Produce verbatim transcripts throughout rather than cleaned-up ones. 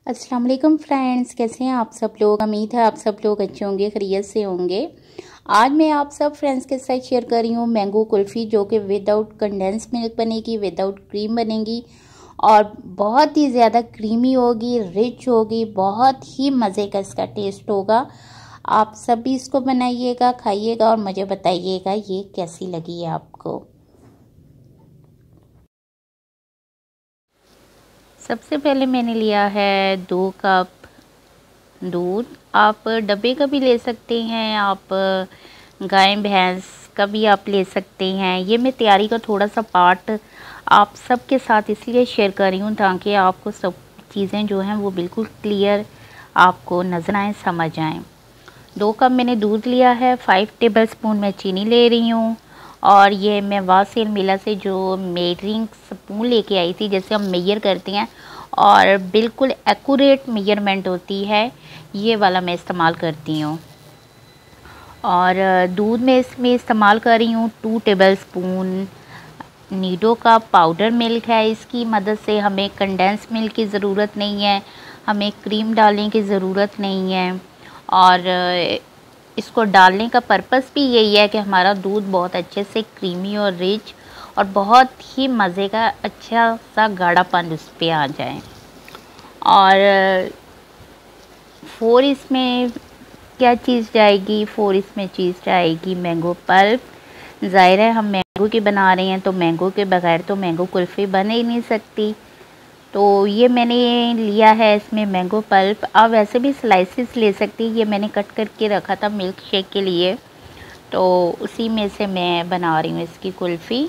अस्सलाम वालेकुम फ्रेंड्स, कैसे हैं आप सब लोग। उम्मीद है आप सब लोग अच्छे होंगे, खैरियत से होंगे। आज मैं आप सब फ्रेंड्स के साथ शेयर कर रही हूँ मैंगो कुल्फ़ी, जो कि विदाउट कंडेंस मिल्क बनेगी, विदाउट क्रीम बनेगी और बहुत ही ज़्यादा क्रीमी होगी, रिच होगी, बहुत ही मज़े का इसका टेस्ट होगा। आप सभी इसको बनाइएगा, खाइएगा और मुझे बताइएगा ये कैसी लगी है आपको। सबसे पहले मैंने लिया है दो कप दूध। आप डब्बे का भी ले सकते हैं, आप गाय भैंस का भी आप ले सकते हैं। ये मैं तैयारी का थोड़ा सा पार्ट आप सबके साथ इसलिए शेयर कर रही हूँ ताकि आपको सब चीज़ें जो हैं वो बिल्कुल क्लियर आपको नज़र आएँ, समझ आएँ। दो कप मैंने दूध लिया है, फाइव टेबल स्पून मैं चीनी ले रही हूँ और ये मैं वासेल मिला से जो मेजरिंग स्पून लेके आई थी, जैसे हम मेजर करते हैं और बिल्कुल एक्यूरेट मेजरमेंट होती है, ये वाला मैं इस्तेमाल करती हूँ। और दूध में इसमें इस्तेमाल कर रही हूँ टू टेबल स्पून नीडो का पाउडर मिल्क है। इसकी मदद से हमें कंडेंस मिल्क की ज़रूरत नहीं है, हमें क्रीम डालने की ज़रूरत नहीं है। और इसको डालने का पर्पस भी यही है कि हमारा दूध बहुत अच्छे से क्रीमी और रिच और बहुत ही मज़े का अच्छा सा गाढ़ापन उस पर आ जाए। और फोर इसमें क्या चीज़ जाएगी, फोर इसमें चीज़ जाएगी मैंगो पल्प। ज़ाहिर है हम मैंगो की बना रहे हैं तो मैंगो के बगैर तो मैंगो कुल्फ़ी बन ही नहीं सकती। तो ये मैंने लिया है इसमें मैंगो पल्प। आप वैसे भी स्लाइसेस ले सकती, ये मैंने कट करके रखा था मिल्क शेक के लिए, तो उसी में से मैं बना रही हूँ इसकी कुल्फ़ी।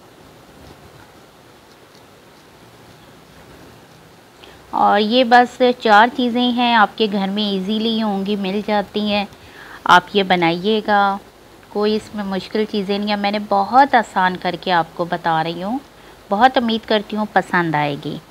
और ये बस चार चीज़ें हैं, आपके घर में इजीली होंगी, मिल जाती हैं। आप ये बनाइएगा, कोई इसमें मुश्किल चीज़ें नहीं है। मैंने बहुत आसान करके आपको बता रही हूँ, बहुत उम्मीद करती हूँ पसंद आएगी।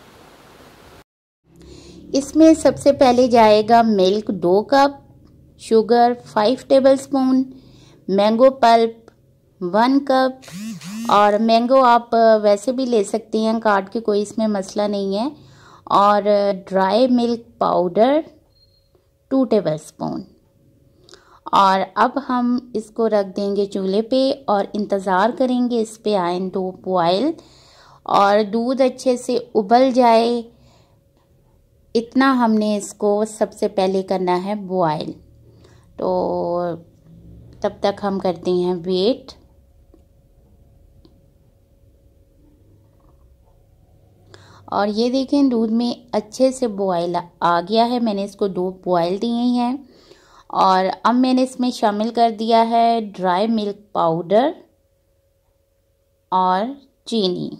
इसमें सबसे पहले जाएगा मिल्क दो cup, sugar five tablespoon, mango pulp one cup. और मैंगो आप वैसे भी ले सकती हैं काट के, कोई इसमें मसला नहीं है। और dry milk powder two tablespoon. और अब हम इसको रख देंगे चूल्हे पे और इंतज़ार करेंगे इस पे आए दो बॉयल और दूध अच्छे से उबल जाए, इतना हमने इसको सबसे पहले करना है बॉयल। तो तब तक हम करते हैं वेट। और ये देखें दूध में अच्छे से बॉयल आ गया है, मैंने इसको दो बॉयल दिए हैं। और अब मैंने इसमें शामिल कर दिया है ड्राई मिल्क पाउडर और चीनी।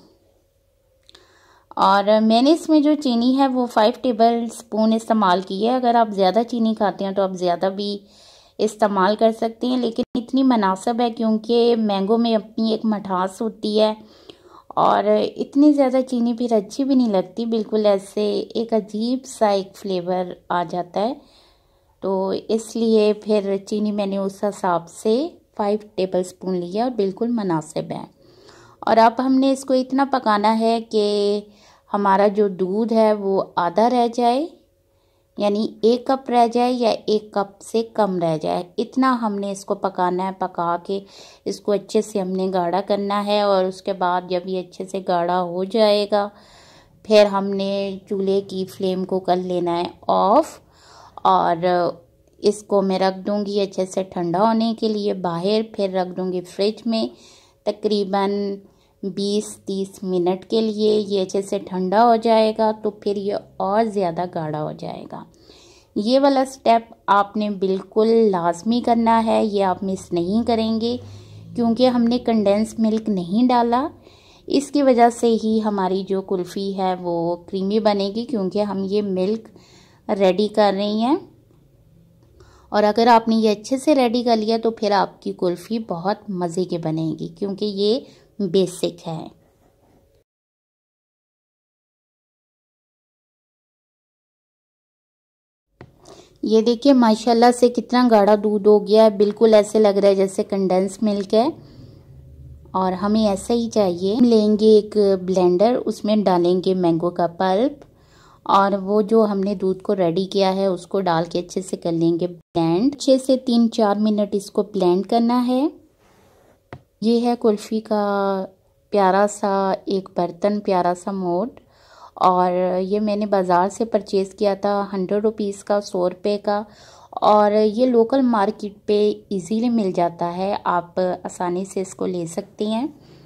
और मैंने इसमें जो चीनी है वो फाइव टेबल स्पून इस्तेमाल की है। अगर आप ज़्यादा चीनी खाते हैं तो आप ज़्यादा भी इस्तेमाल कर सकते हैं, लेकिन इतनी मुनासिब है क्योंकि मैंगो में अपनी एक मिठास होती है और इतनी ज़्यादा चीनी फिर अच्छी भी नहीं लगती, बिल्कुल ऐसे एक अजीब सा एक फ्लेवर आ जाता है। तो इसलिए फिर चीनी मैंने उस हिसाब से फाइव टेबल स्पून लिया और बिल्कुल मुनासिब है। और अब हमने इसको इतना पकाना है कि हमारा जो दूध है वो आधा रह जाए, यानी एक कप रह जाए या एक कप से कम रह जाए, इतना हमने इसको पकाना है। पका के इसको अच्छे से हमने गाढ़ा करना है और उसके बाद जब ये अच्छे से गाढ़ा हो जाएगा फिर हमने चूल्हे की फ्लेम को कर लेना है ऑफ। और इसको मैं रख दूँगी अच्छे से ठंडा होने के लिए बाहर, फिर रख दूँगी फ्रिज में तकरीबन बीस तीस मिनट के लिए। ये अच्छे से ठंडा हो जाएगा तो फिर ये और ज़्यादा गाढ़ा हो जाएगा। ये वाला स्टेप आपने बिल्कुल लाजमी करना है, ये आप मिस नहीं करेंगे क्योंकि हमने कंडेंस मिल्क नहीं डाला। इसकी वजह से ही हमारी जो कुल्फ़ी है वो क्रीमी बनेगी, क्योंकि हम ये मिल्क रेडी कर रही हैं। और अगर आपने ये अच्छे से रेडी कर लिया तो फिर आपकी कुल्फ़ी बहुत मज़े की बनेगी, क्योंकि ये बेसिक है। ये देखिए माशाल्लाह से कितना गाढ़ा दूध हो गया है, बिल्कुल ऐसे लग रहा है जैसे कंडेंस मिल्क है। और हमें ऐसा ही चाहिए। लेंगे एक ब्लेंडर, उसमें डालेंगे मैंगो का पल्प और वो जो हमने दूध को रेडी किया है उसको डाल के अच्छे से कर लेंगे ब्लेंड। अच्छे से तीन चार मिनट इसको ब्लेंड करना है। ये है कुल्फ़ी का प्यारा सा एक बर्तन, प्यारा सा मोड। और ये मैंने बाज़ार से परचेज़ किया था हंड्रेड रुपीज़ का, सौ रुपये का। और ये लोकल मार्केट पे इजीली मिल जाता है, आप आसानी से इसको ले सकती हैं।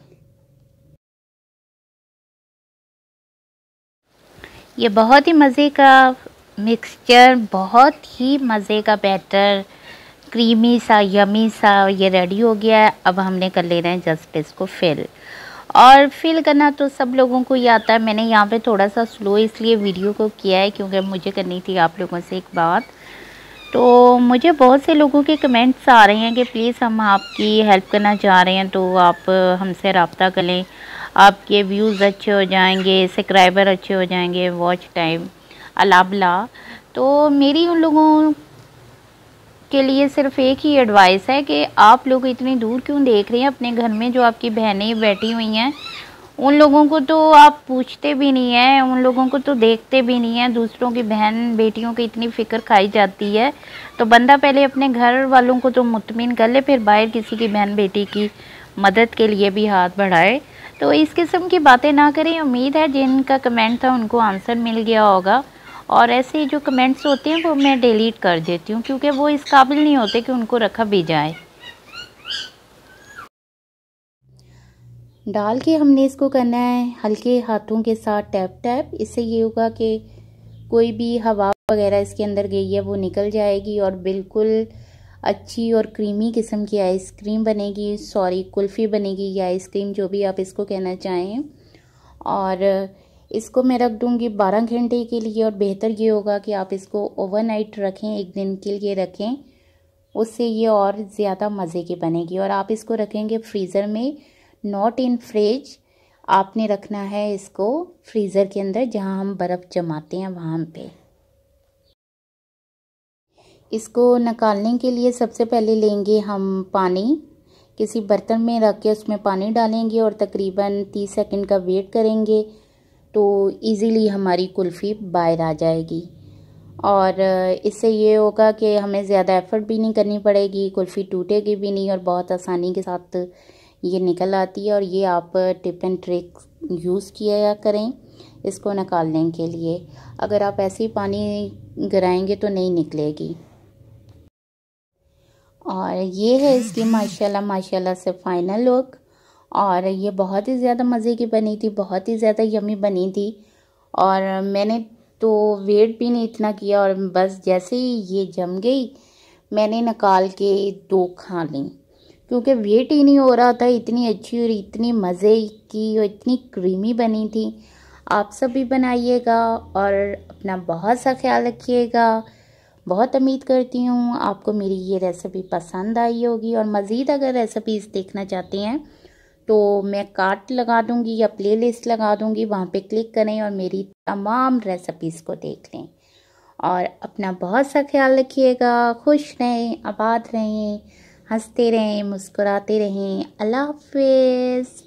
ये बहुत ही मज़े का मिक्सचर, बहुत ही मज़े का बैटर, क्रीमी सा, यमी सा ये रेडी हो गया है। अब हमने कर लेना है जस्ट इसको फिल। और फिल करना तो सब लोगों को ही आता है। मैंने यहाँ पे थोड़ा सा स्लो इसलिए वीडियो को किया है क्योंकि मुझे करनी थी आप लोगों से एक बात। तो मुझे बहुत से लोगों के कमेंट्स आ रहे हैं कि प्लीज़ हम आपकी हेल्प करना चाह रहे हैं, तो आप हमसे रब्ता कर लें, आपके व्यूज़ अच्छे हो जाएंगे, सब्सक्राइबर अच्छे हो जाएंगे, वॉच टाइम अला बला। तो मेरी उन लोगों के लिए सिर्फ एक ही एडवाइस है कि आप लोग इतनी दूर क्यों देख रहे हैं। अपने घर में जो आपकी बहनें बैठी हुई हैं उन लोगों को तो आप पूछते भी नहीं हैं, उन लोगों को तो देखते भी नहीं हैं। दूसरों की बहन बेटियों की इतनी फ़िक्र खाई जाती है। तो बंदा पहले अपने घर वालों को तो मुतमिन कर ले, फिर बाहर किसी की बहन बेटी की मदद के लिए भी हाथ बढ़ाए। तो इस किस्म की बातें ना करें। उम्मीद है जिनका कमेंट था उनको आंसर मिल गया होगा। और ऐसे जो कमेंट्स होते हैं वो मैं डिलीट कर देती हूँ क्योंकि वो इस काबिल नहीं होते कि उनको रखा भी जाए। डाल के हमने इसको करना है हल्के हाथों के साथ टैप टैप। इससे ये होगा कि कोई भी हवा वगैरह इसके अंदर गई है वो निकल जाएगी और बिल्कुल अच्छी और क्रीमी किस्म की आइसक्रीम बनेगी, सॉरी कुल्फ़ी बनेगी या आइसक्रीम, जो भी आप इसको कहना चाहें। और इसको मैं रख दूँगी बारह घंटे के लिए। और बेहतर ये होगा कि आप इसको ओवरनाइट रखें, एक दिन के लिए रखें, उससे ये और ज़्यादा मज़े की बनेगी। और आप इसको रखेंगे फ्रीज़र में, नॉट इन फ्रिज। आपने रखना है इसको फ्रीज़र के अंदर जहां हम बर्फ़ जमाते हैं वहां पे। इसको निकालने के लिए सबसे पहले लेंगे हम पानी, किसी बर्तन में रख के उसमें पानी डालेंगे और तकरीबन तीस सेकंड का वेट करेंगे तो इजीली हमारी कुल्फ़ी बाहर आ जाएगी। और इससे ये होगा कि हमें ज़्यादा एफ़र्ट भी नहीं करनी पड़ेगी, कुल्फ़ी टूटेगी भी नहीं और बहुत आसानी के साथ ये निकल आती है। और ये आप टिप एंड ट्रिक यूज़ किया करें इसको निकालने के लिए। अगर आप ऐसे ही पानी गिराएंगे तो नहीं निकलेगी। और ये है इसकी माशाल्लाह माशाल्लाह से फाइनल लुक। और ये बहुत ही ज़्यादा मज़े की बनी थी, बहुत ही ज़्यादा यमी बनी थी। और मैंने तो वेट भी नहीं इतना किया और बस जैसे ही ये जम गई मैंने निकाल के दो खा ली क्योंकि वेट ही नहीं हो रहा था। इतनी अच्छी और इतनी मज़े की और इतनी क्रीमी बनी थी। आप सब भी बनाइएगा और अपना बहुत सा ख्याल रखिएगा। बहुत उम्मीद करती हूँ आपको मेरी ये रेसिपी पसंद आई होगी। और मज़ीद अगर रेसिपीज़ देखना चाहते हैं तो मैं कार्ड लगा दूँगी या प्लेलिस्ट लगा दूँगी, वहाँ पे क्लिक करें और मेरी तमाम रेसिपीज़ को देख लें। और अपना बहुत सा ख्याल रखिएगा। खुश रहें, आबाद रहें, हंसते रहें, मुस्कुराते रहें। अल्लाह हाफ़िज़।